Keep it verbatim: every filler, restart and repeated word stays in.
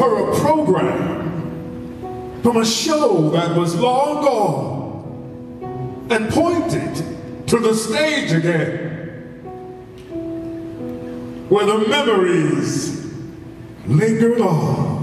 her a program from a show that was long gone and pointed to the stage again, where the memories lingered on.